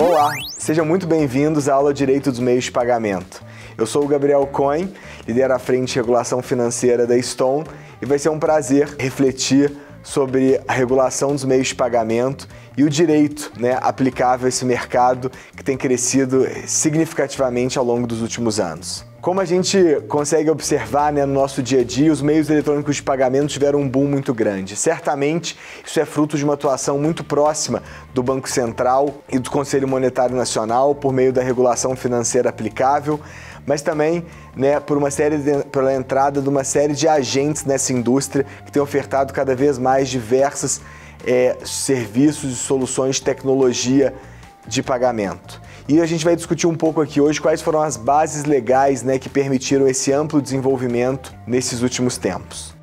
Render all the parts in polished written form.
Olá, sejam muito bem-vindos à aula Direito dos Meios de Pagamento. Eu sou o Gabriel Cohen, lidero a frente de regulação financeira da Stone e vai ser um prazer refletir sobre a regulação dos meios de pagamento e o direito, aplicável a esse mercado que tem crescido significativamente ao longo dos últimos anos. Como a gente consegue observar no nosso dia a dia, os meios eletrônicos de pagamento tiveram um boom muito grande. Certamente, isso é fruto de uma atuação muito próxima do Banco Central e do Conselho Monetário Nacional por meio da regulação financeira aplicável, mas também pela entrada de uma série de agentes nessa indústria que têm ofertado cada vez mais diversos serviços e soluções de tecnologia de pagamento. E a gente vai discutir um pouco aqui hoje quais foram as bases legais que permitiram esse amplo desenvolvimento nesses últimos tempos.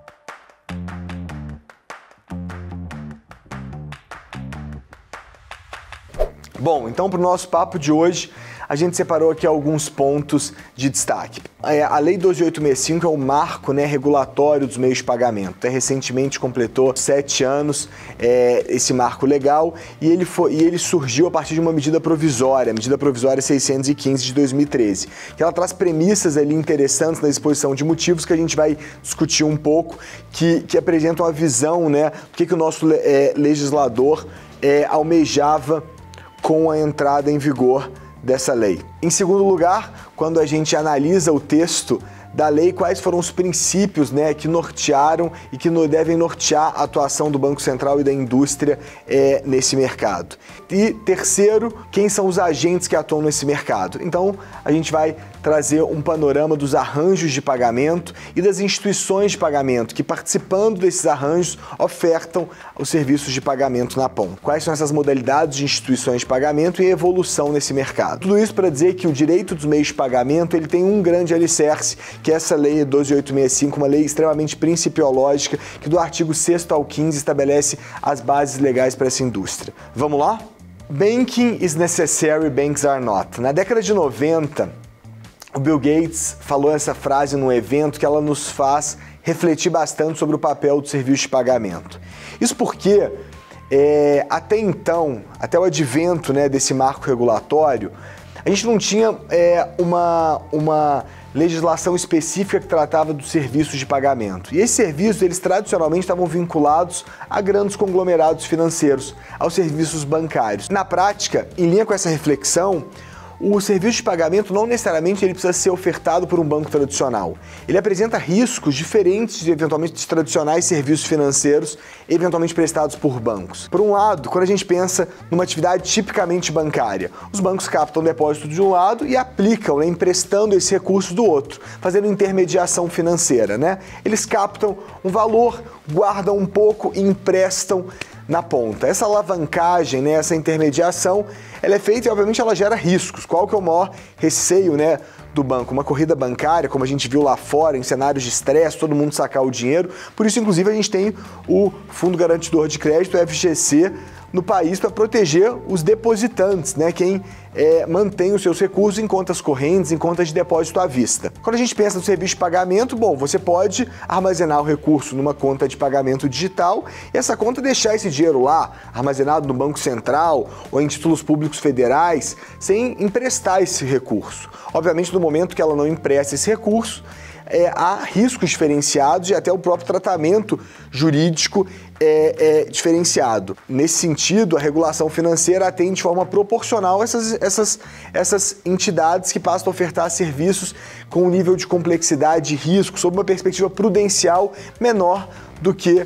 Bom, então para o nosso papo de hoje, a gente separou aqui alguns pontos de destaque. A Lei 12.865 é o marco regulatório dos meios de pagamento. Recentemente completou 7 anos esse marco legal e ele surgiu a partir de uma medida provisória, a medida provisória 615 de 2013, que ela traz premissas ali interessantes na exposição de motivos que a gente vai discutir um pouco, que apresentam a visão do que o nosso legislador almejava com a entrada em vigor dessa lei. Em segundo lugar, quando a gente analisa o texto da lei, quais foram os princípios que nortearam e que devem nortear a atuação do Banco Central e da indústria nesse mercado. E terceiro, quem são os agentes que atuam nesse mercado. Então, a gente vai trazer um panorama dos arranjos de pagamento e das instituições de pagamento que, participando desses arranjos, ofertam os serviços de pagamento na ponta. Quais são essas modalidades de instituições de pagamento e a evolução nesse mercado. Tudo isso para dizer que o direito dos meios de pagamento ele tem um grande alicerce, que é essa lei 12.865, uma lei extremamente principiológica, que do artigo 6º ao 15 estabelece as bases legais para essa indústria. Vamos lá? Banking is necessary, banks are not. Na década de 90, o Bill Gates falou essa frase num evento que ela nos faz refletir bastante sobre o papel do serviço de pagamento. Isso porque, até então, até o advento desse marco regulatório, a gente não tinha uma legislação específica que tratava dos serviços de pagamento. E esses serviços, eles tradicionalmente estavam vinculados a grandes conglomerados financeiros, aos serviços bancários. Na prática, em linha com essa reflexão, o serviço de pagamento não necessariamente ele precisa ser ofertado por um banco tradicional. Ele apresenta riscos diferentes de eventualmente de tradicionais serviços financeiros, eventualmente prestados por bancos. Por um lado, quando a gente pensa numa atividade tipicamente bancária, os bancos captam depósito de um lado e aplicam, emprestando esse recurso do outro, fazendo intermediação financeira. Eles captam um valor, guardam um pouco e emprestam na ponta. Essa alavancagem, essa intermediação, ela é feita e obviamente ela gera riscos. Qual que é o maior receio do banco? Uma corrida bancária, como a gente viu lá fora, em cenários de estresse, todo mundo sacar o dinheiro. Por isso, inclusive, a gente tem o Fundo Garantidor de Crédito, o FGC, no país para proteger os depositantes, quem mantém os seus recursos em contas correntes, em contas de depósito à vista. Quando a gente pensa no serviço de pagamento, você pode armazenar o recurso numa conta de pagamento digital e essa conta deixar esse dinheiro lá, armazenado no Banco Central ou em títulos públicos federais, sem emprestar esse recurso. Obviamente, no momento que ela não empresta esse recurso, há riscos diferenciados e até o próprio tratamento jurídico diferenciado. Nesse sentido, a regulação financeira atende de forma proporcional essas entidades que passam a ofertar serviços com um nível de complexidade e risco sob uma perspectiva prudencial menor do que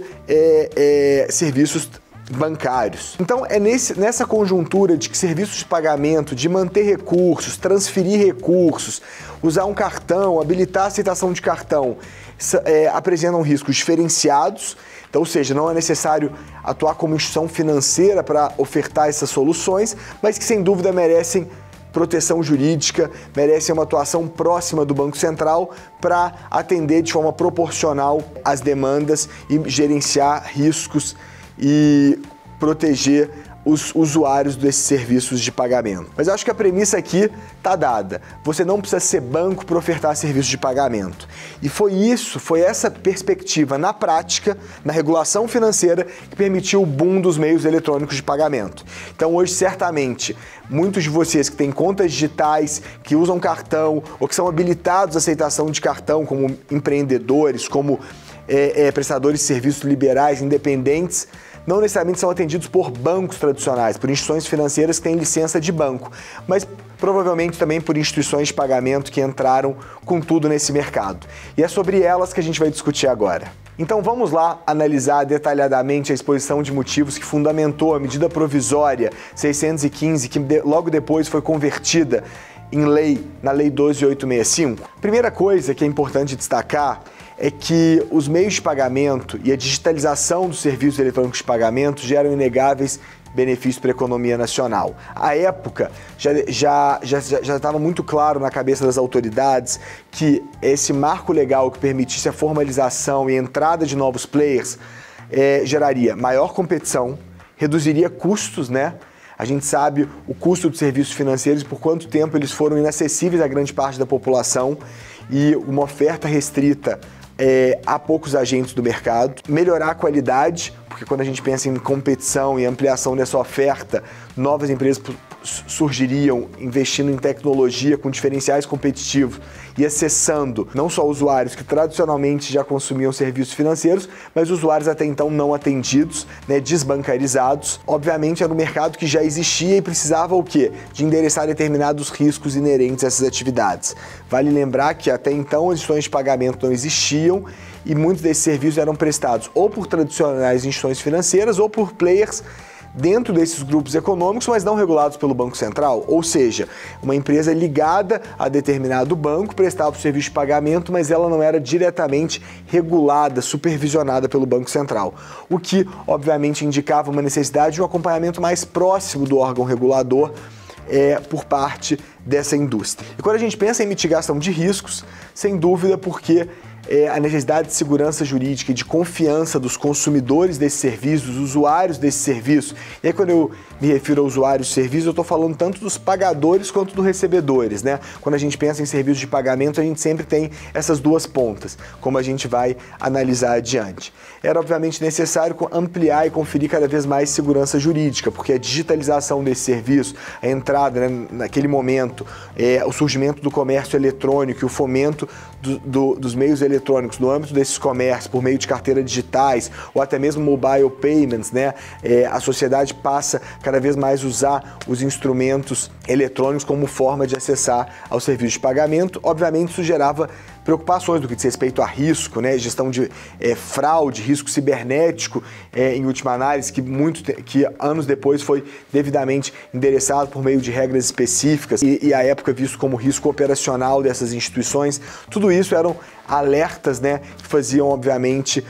serviços bancários. Então é nessa conjuntura de que serviços de pagamento, de manter recursos, transferir recursos, usar um cartão, habilitar a aceitação de cartão, apresentam riscos diferenciados. Então, ou seja, não é necessário atuar como instituição financeira para ofertar essas soluções, mas que sem dúvida merecem proteção jurídica, merecem uma atuação próxima do Banco Central para atender de forma proporcional às demandas e gerenciar riscos e proteger os usuários desses serviços de pagamento. Mas eu acho que a premissa aqui está dada. Você não precisa ser banco para ofertar serviços de pagamento. E foi essa perspectiva na prática, na regulação financeira, que permitiu o boom dos meios eletrônicos de pagamento. Então hoje, certamente, muitos de vocês que têm contas digitais, que usam cartão ou que são habilitados à aceitação de cartão como empreendedores, como prestadores de serviços liberais, independentes, não necessariamente são atendidos por bancos tradicionais, por instituições financeiras que têm licença de banco, mas provavelmente também por instituições de pagamento que entraram com tudo nesse mercado. E é sobre elas que a gente vai discutir agora. Então vamos lá analisar detalhadamente a exposição de motivos que fundamentou a medida provisória 615, que logo depois foi convertida em lei, na Lei 12.865. Primeira coisa que é importante destacar é que os meios de pagamento e a digitalização dos serviços eletrônicos de pagamento geram inegáveis benefícios para a economia nacional. À época, já estava muito claro na cabeça das autoridades que esse marco legal que permitisse a formalização e entrada de novos players geraria maior competição, reduziria custos, né? A gente sabe o custo dos serviços financeiros e por quanto tempo eles foram inacessíveis a grande parte da população e uma oferta restrita a poucos agentes do mercado, melhorar a qualidade, porque quando a gente pensa em competição e ampliação dessa oferta, novas empresas surgiriam investindo em tecnologia com diferenciais competitivos e acessando não só usuários que tradicionalmente já consumiam serviços financeiros, mas usuários até então não atendidos, né, desbancarizados. Obviamente era um mercado que já existia e precisava o quê? De endereçar determinados riscos inerentes a essas atividades. Vale lembrar que até então as instituições de pagamento não existiam e muitos desses serviços eram prestados ou por tradicionais instituições financeiras ou por players dentro desses grupos econômicos, mas não regulados pelo Banco Central, ou seja, uma empresa ligada a determinado banco prestava o serviço de pagamento, mas ela não era diretamente regulada, supervisionada pelo Banco Central, o que obviamente indicava uma necessidade de um acompanhamento mais próximo do órgão regulador por parte dessa indústria. E quando a gente pensa em mitigação de riscos, sem dúvida porque a necessidade de segurança jurídica e de confiança dos consumidores desse serviço, dos usuários desse serviço. E aí quando eu me refiro a usuários de serviço, eu estou falando tanto dos pagadores quanto dos recebedores, né? Quando a gente pensa em serviços de pagamento, a gente sempre tem essas duas pontas, como a gente vai analisar adiante. Era obviamente necessário ampliar e conferir cada vez mais segurança jurídica, porque a digitalização desse serviço, a entrada, né, naquele momento, o surgimento do comércio eletrônico e o fomento dos meios eletrônicos no âmbito desses comércios por meio de carteiras digitais ou até mesmo mobile payments, né? A sociedade passa cada vez mais a usar os instrumentos eletrônicos como forma de acessar ao serviço de pagamento. Obviamente isso gerava preocupações do que diz respeito a risco, né? Gestão de fraude, risco cibernético, em última análise, que anos depois foi devidamente endereçado por meio de regras específicas e à época visto como risco operacional dessas instituições. Tudo isso eram alertas, né, que faziam, obviamente,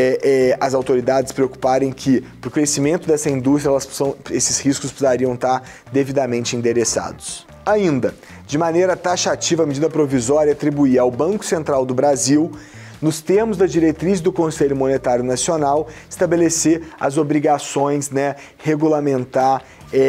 as autoridades se preocuparem que, para o crescimento dessa indústria, esses riscos precisariam estar devidamente endereçados. Ainda, de maneira taxativa, a medida provisória atribuía ao Banco Central do Brasil, nos termos da diretriz do Conselho Monetário Nacional, estabelecer as obrigações, né, regulamentar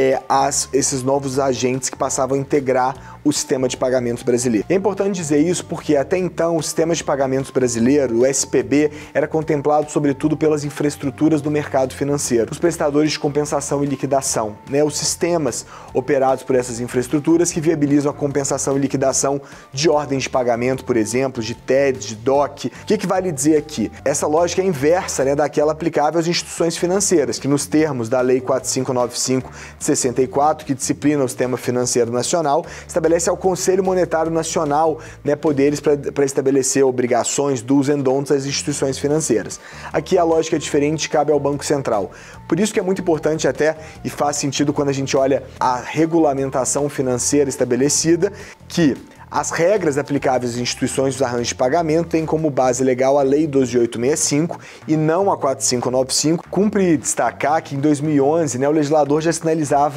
esses novos agentes que passavam a integrar o sistema de pagamentos brasileiro. É importante dizer isso porque até então o sistema de pagamentos brasileiro, o SPB, era contemplado sobretudo pelas infraestruturas do mercado financeiro, os prestadores de compensação e liquidação, né, os sistemas operados por essas infraestruturas que viabilizam a compensação e liquidação de ordens de pagamento, por exemplo, de TED, de DOC. O que vale dizer aqui? Essa lógica é inversa, né, daquela aplicável às instituições financeiras, que nos termos da Lei 4595 de 64, que disciplina o sistema financeiro nacional, estabelece ao Conselho Monetário Nacional, né, poderes para estabelecer obrigações, do's and don'ts às instituições financeiras. Aqui a lógica é diferente, cabe ao Banco Central. Por isso que é muito importante até, e faz sentido quando a gente olha a regulamentação financeira estabelecida, que as regras aplicáveis às instituições dos arranjos de pagamento têm como base legal a Lei 12.865 e não a 4595. Cumpre destacar que em 2011, né, o legislador já sinalizava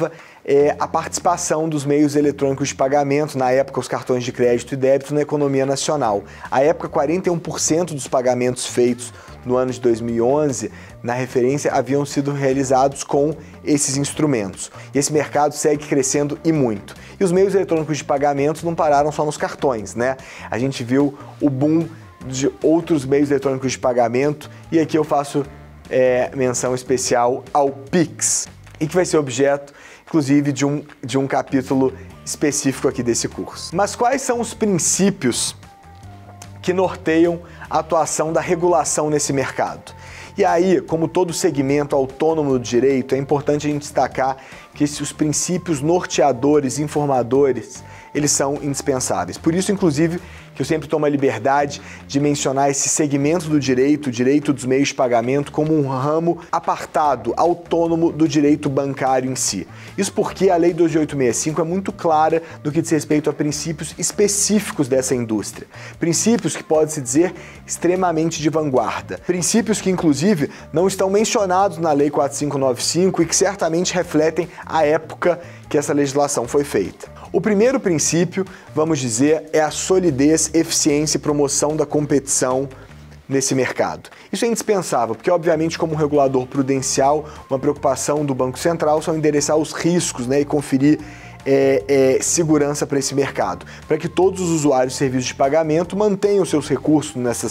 a participação dos meios eletrônicos de pagamento, na época os cartões de crédito e débito, na economia nacional. À época, 41% dos pagamentos feitos no ano de 2011, na referência, haviam sido realizados com esses instrumentos. E esse mercado segue crescendo e muito. E os meios eletrônicos de pagamento não pararam só nos cartões, né? A gente viu o boom de outros meios eletrônicos de pagamento, e aqui eu faço menção especial ao Pix, e que vai ser objeto, inclusive, de um capítulo específico aqui desse curso. Mas quais são os princípios que norteiam a atuação da regulação nesse mercado? E aí, como todo segmento autônomo do direito, é importante a gente destacar que os princípios norteadores, informadores, eles são indispensáveis. Por isso, inclusive, que eu sempre tomo a liberdade de mencionar esse segmento do direito, o direito dos meios de pagamento, como um ramo apartado, autônomo do direito bancário em si. Isso porque a Lei 12.865 é muito clara no que diz respeito a princípios específicos dessa indústria. Princípios que pode-se dizer extremamente de vanguarda. Princípios que, inclusive, não estão mencionados na Lei 4.595 e que certamente refletem a época que essa legislação foi feita. O primeiro princípio, vamos dizer, é a solidez, eficiência e promoção da competição nesse mercado. Isso é indispensável, porque obviamente como regulador prudencial, uma preocupação do Banco Central são endereçar os riscos, né, e conferir segurança para esse mercado, para que todos os usuários de serviços de pagamento mantenham seus recursos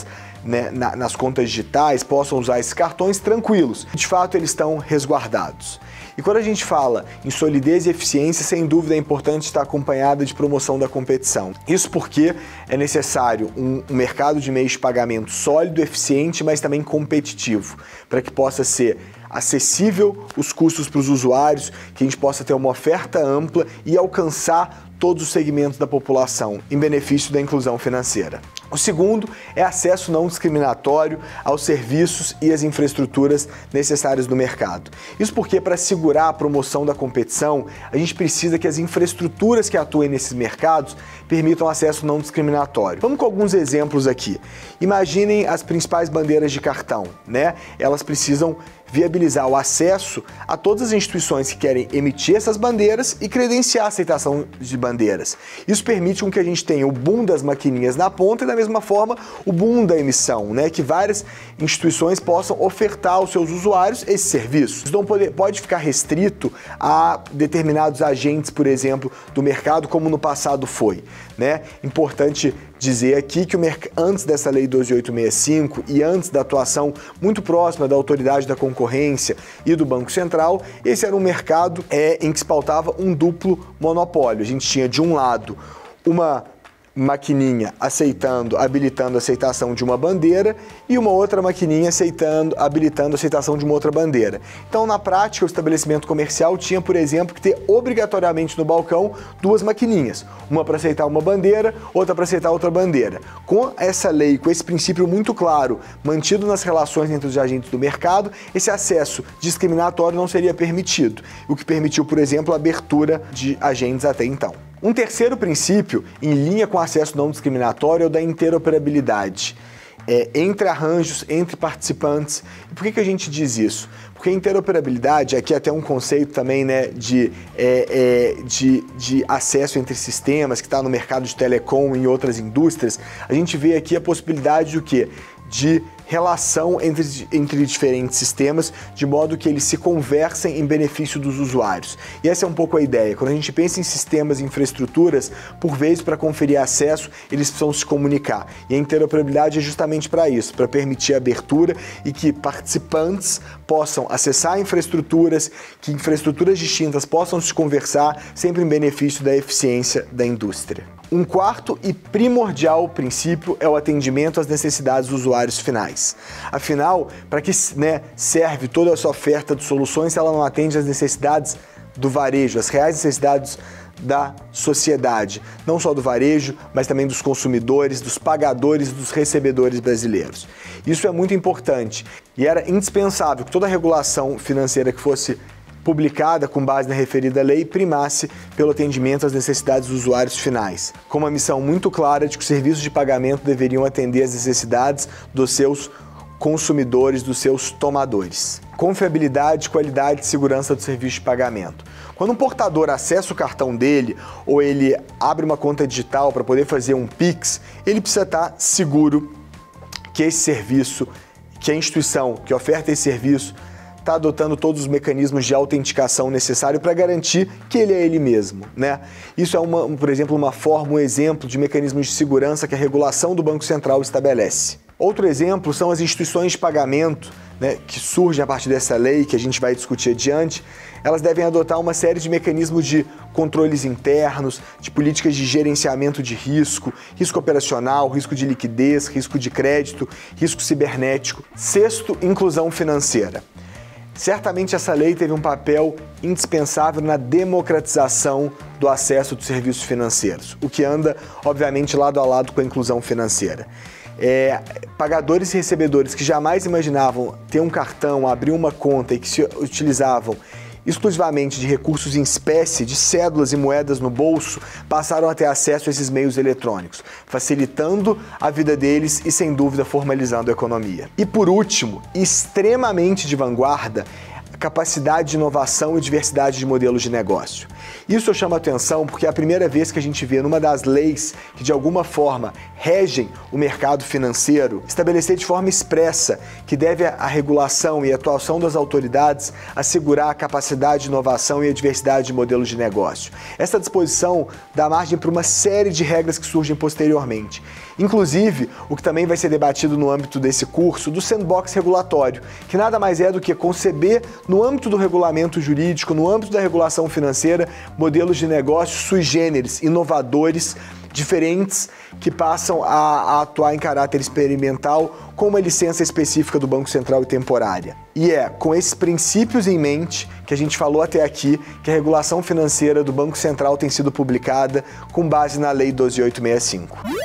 nas contas digitais, possam usar esses cartões tranquilos. De fato, eles estão resguardados. E quando a gente fala em solidez e eficiência, sem dúvida é importante estar acompanhada de promoção da competição. Isso porque é necessário um mercado de meios de pagamento sólido, eficiente, mas também competitivo, para que possa ser acessível os custos para os usuários, que a gente possa ter uma oferta ampla e alcançar todos os segmentos da população, em benefício da inclusão financeira. O segundo é acesso não discriminatório aos serviços e às infraestruturas necessárias do mercado. Isso porque, para assegurar a promoção da competição, a gente precisa que as infraestruturas que atuem nesses mercados permitam acesso não discriminatório. Vamos com alguns exemplos aqui. Imaginem as principais bandeiras de cartão, né? Elas precisam viabilizar o acesso a todas as instituições que querem emitir essas bandeiras e credenciar a aceitação de bandeiras. Isso permite que a gente tenha o boom das maquininhas na ponta e, da mesma forma, o boom da emissão, né? Que várias instituições possam ofertar aos seus usuários esses serviços. Isso não pode ficar restrito a determinados agentes, por exemplo, do mercado, como no passado foi, né? Importante dizer aqui que antes dessa Lei 12.865 e antes da atuação muito próxima da Autoridade da Concorrência e do Banco Central, esse era um mercado em que se pautava um duplo monopólio. A gente tinha, de um lado, uma maquininha habilitando a aceitação de uma bandeira e uma outra maquininha habilitando a aceitação de uma outra bandeira. Então, na prática, o estabelecimento comercial tinha, por exemplo, que ter obrigatoriamente no balcão duas maquininhas, uma para aceitar uma bandeira, outra para aceitar outra bandeira. Com essa lei, com esse princípio muito claro, mantido nas relações entre os agentes do mercado, esse acesso discriminatório não seria permitido, o que permitiu, por exemplo, a abertura de agentes até então. Um terceiro princípio, em linha com o acesso não discriminatório, é o da interoperabilidade. Entre arranjos, entre participantes. E por que a gente diz isso? Porque a interoperabilidade, aqui até um conceito também, né, de acesso entre sistemas, que está no mercado de telecom e em outras indústrias, a gente vê aqui a possibilidade do quê? De relação entre diferentes sistemas, de modo que eles se conversem em benefício dos usuários. E essa é um pouco a ideia. Quando a gente pensa em sistemas e infraestruturas, por vezes, para conferir acesso, eles precisam se comunicar. E a interoperabilidade é justamente para isso, para permitir a abertura e que participantes possam acessar infraestruturas, que infraestruturas distintas possam se conversar, sempre em benefício da eficiência da indústria. Um quarto e primordial princípio é o atendimento às necessidades dos usuários finais. Afinal, para que serve toda essa oferta de soluções se ela não atende às necessidades do varejo, as reais necessidades da sociedade, não só do varejo, mas também dos consumidores, dos pagadores e dos recebedores brasileiros. Isso é muito importante e era indispensável que toda a regulação financeira que fosse publicada com base na referida lei, primasse pelo atendimento às necessidades dos usuários finais, com uma missão muito clara de que os serviços de pagamento deveriam atender às necessidades dos seus consumidores, dos seus tomadores. Confiabilidade, qualidade e segurança do serviço de pagamento. Quando um portador acessa o cartão dele ou ele abre uma conta digital para poder fazer um Pix, ele precisa estar seguro que esse serviço, que a instituição que oferta esse serviço está adotando todos os mecanismos de autenticação necessários para garantir que ele é ele mesmo, né? Isso é, por exemplo, uma forma, um exemplo de mecanismos de segurança que a regulação do Banco Central estabelece. Outro exemplo são as instituições de pagamento, né, que surgem a partir dessa lei, que a gente vai discutir adiante. Elas devem adotar uma série de mecanismos de controles internos, de políticas de gerenciamento de risco, risco operacional, risco de liquidez, risco de crédito, risco cibernético. Sexto, inclusão financeira. Certamente essa lei teve um papel indispensável na democratização do acesso dos serviços financeiros, o que anda, obviamente, lado a lado com a inclusão financeira. Pagadores e recebedores que jamais imaginavam ter um cartão, abrir uma conta e que se utilizavam exclusivamente de recursos em espécie, de cédulas e moedas no bolso, passaram a ter acesso a esses meios eletrônicos, facilitando a vida deles e, sem dúvida, formalizando a economia. E por último, extremamente de vanguarda, a capacidade de inovação e diversidade de modelos de negócio. Isso eu chamo a atenção porque é a primeira vez que a gente vê numa das leis que de alguma forma regem o mercado financeiro, estabelecer de forma expressa que deve a regulação e a atuação das autoridades assegurar a capacidade de inovação e a diversidade de modelos de negócio. Essa disposição dá margem para uma série de regras que surgem posteriormente. Inclusive, o que também vai ser debatido no âmbito desse curso, do sandbox regulatório, que nada mais é do que conceber, no âmbito do regulamento jurídico, no âmbito da regulação financeira, modelos de negócio sui generis, inovadores, diferentes, que passam a atuar em caráter experimental com uma licença específica do Banco Central e temporária. E é com esses princípios em mente que a gente falou até aqui que a regulação financeira do Banco Central tem sido publicada com base na Lei 12.865.